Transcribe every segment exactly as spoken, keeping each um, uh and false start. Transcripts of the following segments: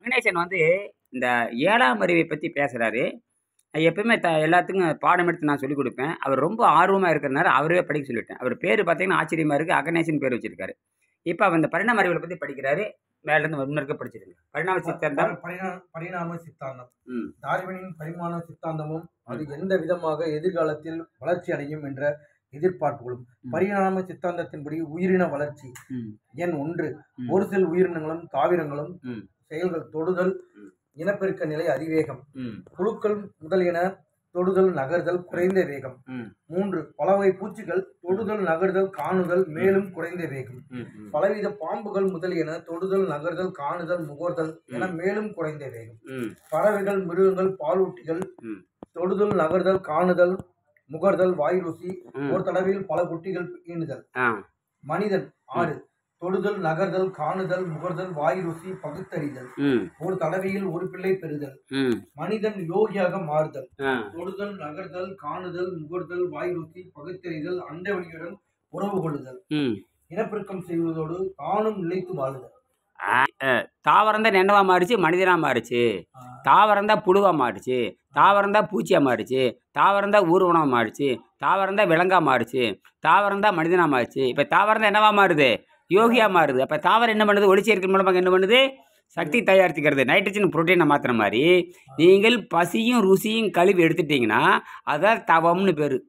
கணேசன் வந்து இந்த ஏழாம் அறிவை பத்தி பேசுறாரு. எப்பவுமே த எல்லாத்துக்கும் பாடம் எடுத்து நான் சொல்லிக் குடுப்பேன். அவர் ரொம்ப ஆர்வமா இருக்கிறனால அவரவே படிக்க சொல்லிட்டேன். அவர் பேரு பார்த்தீங்கன்னா ஆச்சரியமா இருக்கு. அகணேசன் பேர் வச்சிருக்காரு. இப்ப அவர் இந்த பரிணாம அறிவியல பத்தி படிக்கிறாரு. மேல இருந்து முன்னருக்க படிச்சிருங்க. பரிணாம சித்தாந்தம். பரிணா பரிணாம சித்தாந்தம். ம். டார்வினின் பரிமாண சித்தாந்தமும் அது எந்த விதமாக எதிர்காலத்தில் வளர்ச்சி அடையும் என்ற எதிர்பார்ப்புகளும். பரிணாம சித்தாந்தத்தின்படி உயிரின வளர்ச்சி. எண் ஒன்று, ஒரு சில உயிரினங்களும் தாவரங்களும் செயல்கள் தொடுதல் இனப்பெருக்க நிலை அதிவேகம். புழுக்கள் முதலியன தொடுதல் நகர்தல் குறைந்த வேகம். மூன்று, பலவகை பூச்சிகள் தொடுதல் நகர்தல் காணுதல் மேலும் குறைந்த வேகம். பலவித பாம்புகள் முதலியன தொடுதல் நகர்தல் காணுதல் முகர்தல் என மேலும் குறைந்த வேகம். பறவைகள் மிருகங்கள் பாலூட்டிகள் தொடுதல் நகர்தல் காணுதல் முகர்தல் வாயு ருசி ஒரு தடவையில் பல குட்டிகள் ஈனுதல். மனிதன் ஆறு, தொடுதல் நகர்தல் காணுதல் முகர்தல் வாயு ருசி பகுத்தறிதல் ஒரு தடவையில் ஒரு பிள்ளை பெறுதல். மனிதன் யோகியாக மாறுதல் தொடுதல் நகர்தல் காணுதல் முகர்தல் வாயு ருசி பகுத்தறிதல் அண்டவெளியுடன் உறவு கொள்ளுதல் இனப்பெருக்கம் செய்வதோடு தானும் நிலைத்து வாழுதல். தாவரம் தான் என்னவா மாறிச்சு? மனிதனா மாறிச்சு. தாவரம் தான் புழுவா மாறிச்சு. தாவரம் தான் பூச்சியா மாறிச்சு. தாவரம் தான் ஊர்வனமா மாறிச்சு. தாவரம் தான் விலங்கா மாறிச்சு. தாவரம் தான் மனிதனா மாறிச்சு. இப்ப தாவரம் தான் என்னவா மாறுது? யோகியா மாறுது. அப்ப தாவரம் என்ன பண்ணுது? ஒளிச்சேர்க்கை மூலமாக என்ன பண்ணுது? சக்தி தயாரிச்சுக்கிறது. நைட்ரஜன் புரோட்டீனை மாத்திர மாதிரி நீங்கள் பசியும் ருசியும் கழுவி எடுத்துட்டீங்கன்னா அதான் தவம்னு பேரு.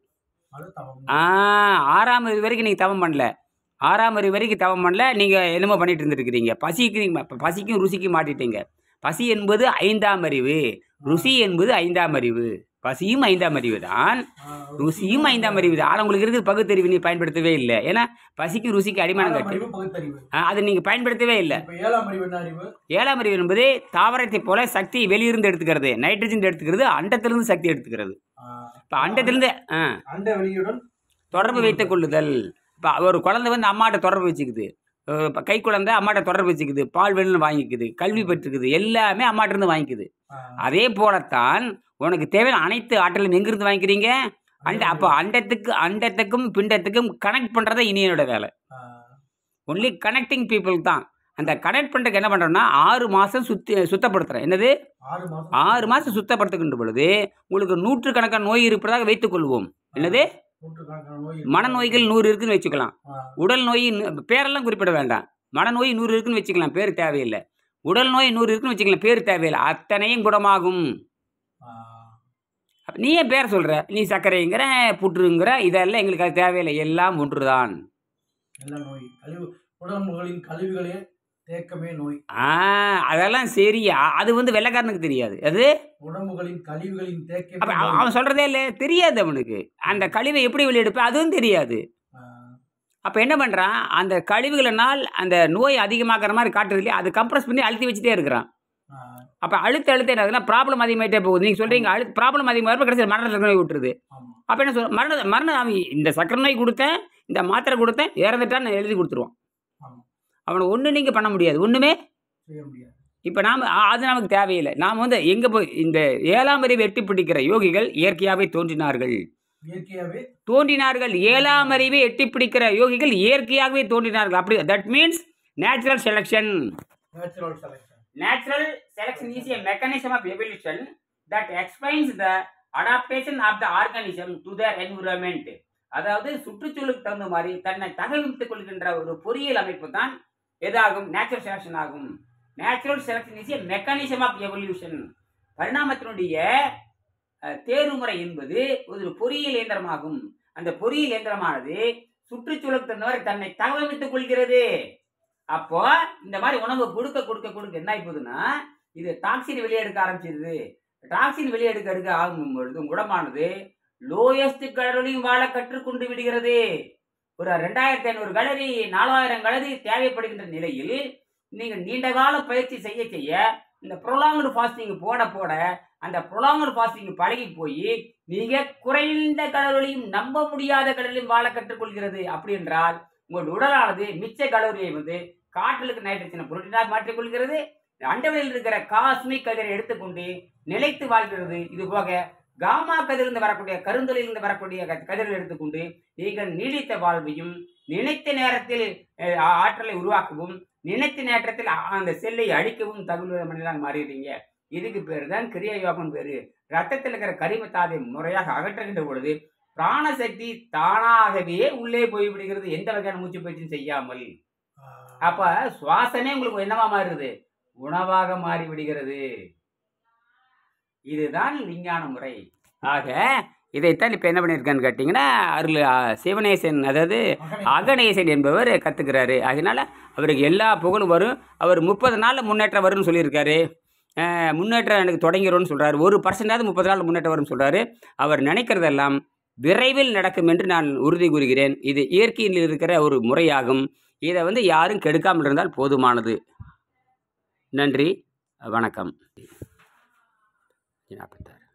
ஆஹ் ஆறாம் அறிவு வரைக்கும் நீங்க தவம் பண்ணல. ஆறாம் அறிவு வரைக்கும் தவம் பண்ணல. நீங்க என்னமோ பண்ணிட்டு இருந்துருக்கிறீங்க. பசிக்கு பசிக்கும் ருசிக்கும் மாட்டிட்டீங்க. பசி என்பது ஐந்தாம் அறிவு, ருசி என்பது ஐந்தாம் அறிவு. பசியும் ஐந்தாம் அறிவு தான், ருசியும் ஐந்தாம் அறிவு தான். ஆனால் உங்களுக்கு இருக்குது பகுத்தறிவு நீ பயன்படுத்தவே இல்லை. ஏன்னா பசிக்கும் ருசிக்கு அடிமானம் கட்டு அதை நீங்க பயன்படுத்தவே இல்லை. ஏழாம் அறிவு என்பது தாவரத்தை போல சக்தி வெளியிருந்து எடுத்துக்கிறது, நைட்ரஜன் எடுத்துக்கிறது, அண்டத்திலிருந்து சக்தி எடுத்துக்கிறது. இப்ப அண்டத்திலிருந்து தொடர்பு வைத்துக் கொள்ளுதல். இப்போ ஒரு குழந்தை வந்து அம்மாட்ட தொடர்பு வச்சுக்குது, கை குழந்தை அம்மாட்ட தொடர்பு வச்சுக்குது, பால் வேணும்னு வாங்கிக்குது, கல்வி பெற்றுக்குது, எல்லாமே அம்மாட்ட இருந்து வாங்கிக்குது. அதே போலத்தான் உனக்கு தேவையான அனைத்து ஆற்றலும் எங்கிருந்து வாங்கிக்கிறீங்க? அண்ட அப்போ அண்டத்துக்கு அண்டத்துக்கும் பிண்டத்துக்கும் கனெக்ட் பண்றத இனியனோட வேலை. ஒன்லி கனெக்டிங் பீப்புள் தான். அந்த கனெக்ட் பண்றதுக்கு என்ன பண்றோம்னா ஆறு மாசம் சுத்தி சுத்தப்படுத்துறேன். என்னது? ஆறு மாசம் சுத்தப்படுத்துகின்ற பொழுது உங்களுக்கு நூற்று கணக்கான நோய் இருப்பதாக வைத்துக் கொள்வோம். என்னது? மனநோய்கள் நூறு இருக்குன்னு வச்சுக்கலாம். உடல் நோய் பேரெல்லாம் குறிப்பிட வேண்டாம். மனநோய் நூறு இருக்குன்னு வச்சுக்கலாம், பேர் தேவையில்லை. உடல் நோய் நூறு இருக்குன்னு வச்சுக்கலாம், பேர் தேவையில்லை. அத்தனையும் குணமாகும். நீ ஏன் பேர் சொல்ற? நீ சர்க்கரைங்கிற புற்றுங்கிற, இதெல்லாம் எங்களுக்கு அது தேவையில்லை. எல்லாம் ஒன்றுதான். உடம்புகளின் கழிவுகளே தேக்கமே நோய். ஆஹ் அதெல்லாம் சரி. அது வந்து வெள்ளைக்காரனுக்கு தெரியாது. அது உடம்புகளின் கழிவுகளின் தேக்கம் அவன் சொல்றதே இல்லை, தெரியாது அவனுக்கு. அந்த கழிவை எப்படி வெளியெடுப்ப அதுவும் தெரியாது. அப்ப என்ன பண்றான்? அந்த கழிவுகளினால் அந்த நோய் அதிகமாக்குற மாதிரி காட்டுறது இல்லையா, அது கம்ப்ரஸ் பண்ணி அழுத்தி வச்சுட்டே இருக்கிறான். அப்ப அழுத்த அழுத்த என்ன ப்ராப்ளம் அதிகமாயிட்டே போகுது. நீங்க சொல்றீங்க அழு ப்ராப்ளம் அதிகமாக கடைசியில் மரண சக்கர நோய் விட்டுருது. அப்ப என்ன சொல்ற? மரண மரணம் இந்த சக்கர நோய் கொடுத்தேன், இந்த மாத்திரை கொடுத்தேன், இறந்துட்டான்னு எழுதி கொடுத்துருவான். அவனை ஒன்று நீங்கள் பண்ண முடியாது, ஒன்றுமே செய்ய முடியாது. இப்போ நாம் அது நமக்கு தேவையில்லை. நாம் வந்து எங்கே போய் இந்த ஏழாம் அறிவை எட்டி பிடிக்கிற யோகிகள் இயற்கையாகவே தோன்றினார்கள். இயற்கையாகவே தோன்றினார்கள். ஏழாம் அறிவை எட்டி பிடிக்கிற யோகிகள் இயற்கையாகவே தோன்றினார்கள். அப்படி that means natural selection. Natural selection Natural selection is a mechanism of evolution that explains the adaptation of the organism to their environment. அதாவது சுற்றுச்சூழலுக்கு தகுந்த மாதிரி தன்னை தகவமைத்துக் கொள்கின்ற ஒரு பொறியியல் அமைப்பு தான் எதாகும்? நேச்சுரல் செலக்ஷன் ஆகும். Natural selection is a mechanism of evolution. பரிணாமத்தினுடைய தேர்வுமுறை என்பது ஒரு பொறியியல் இயந்திரமாகும். அந்த பொறியியல் இயந்திரமானது சுற்றுச்சூழலுக்கு தகுந்த மாதிரி தன்னை தகவமைத்துக் கொள்கிறது. அப்போ இந்த மாதிரி உணவு கொடுக்க கொடுக்க கொடுக்க என்ன ஆயிப்போகுதுன்னா இது டாக்ஸின் வெளியெடுக்க ஆரம்பிச்சிருது. டாக்ஸின் வெளியெடுக்க எடுக்க ஆகும் பொழுது உடம்பானது லோயஸ்ட் கலரிலையும் வாழ கற்றுக்கொண்டு விடுகிறது. ஒரு ரெண்டாயிரத்தி ஐநூறு கலரி நாலாயிரம் கலரி தேவைப்படுகின்ற நிலையில் நீங்கள் நீண்ட கால பயிற்சி செய்ய செய்ய இந்த ப்ரொலாங்டு ஃபாஸ்டிங் போட போட அந்த ப்ரொலாங்டு ஃபாஸ்டிங் பழகி போய் மிக குறைந்த கலரிலையும் நம்ப முடியாத கலரிலையும் வாழ கற்றுக்கொள்கிறது. அப்படி என்றால் உங்கள் உடலானது மிச்ச கலோரியை வந்து காற்றலுக்கு நைட்ரஜனை புரோட்டீனாக மாற்றிக்கொள்கிறது. அண்டவெளியில் இருக்கிற காஸ்மிக் கதிரை எடுத்துக்கொண்டு நிலைத்து வாழ்கிறது. இது போக காமா கதிரிலிருந்து வரக்கூடிய கருந்தொழிலிருந்து வரக்கூடிய கதிரை எடுத்துக்கொண்டு நீங்கள் நீடித்த வாழ்வையும் நினைத்த நேரத்தில் ஆற்றலை உருவாக்கவும் நினைத்த நேற்றத்தில் அந்த செல்லை அழிக்கவும் தகுந்த மனிதனாக மாறிடுறீங்க. இதுக்கு பேர் தான் கிரியா யோகம் பேரு. ரத்தத்தில் இருக்கிற கரிமத்தாதை முறையாக அகற்றுகின்ற பொழுது பிராணசக்தி தானாகவே உள்ளே போய்விடுகிறது, எந்த வகையான மூச்சு பயிற்சியும் செய்யாமல். அப்ப சுவாசமே உங்களுக்கு என்னவா மாறுது? உணவாக மாறி விடுகிறது. இதுதான் விஞ்ஞான முறை. ஆக இதைத்தான் இப்போ என்ன பண்ணியிருக்கான்னு கேட்டிங்கன்னா, அருள் சிவனேசன், அதாவது அகணேசன் என்பவர் கற்றுக்கிறாரு. அதனால் அவருக்கு எல்லா புகழும் வரும். அவர் முப்பது நாளில் முன்னேற்றம் வரும்னு சொல்லியிருக்காரு. முன்னேற்றம் எனக்கு தொடங்கிடும்னு சொல்கிறார். ஒரு பர்சன்டாவது முப்பது நாள் முன்னேற்றம் வரும்னு சொல்கிறாரு. அவர் நினைக்கிறதெல்லாம் விரைவில் நடக்கும் என்று நான் உறுதி கூறுகிறேன். இது இயற்கையில் இருக்கிற ஒரு முறையாகும். இதை வந்து யாரும் கெடுக்காமல் இருந்தால் போதுமானது. நன்றி, வணக்கம். நாற்பத்தாறு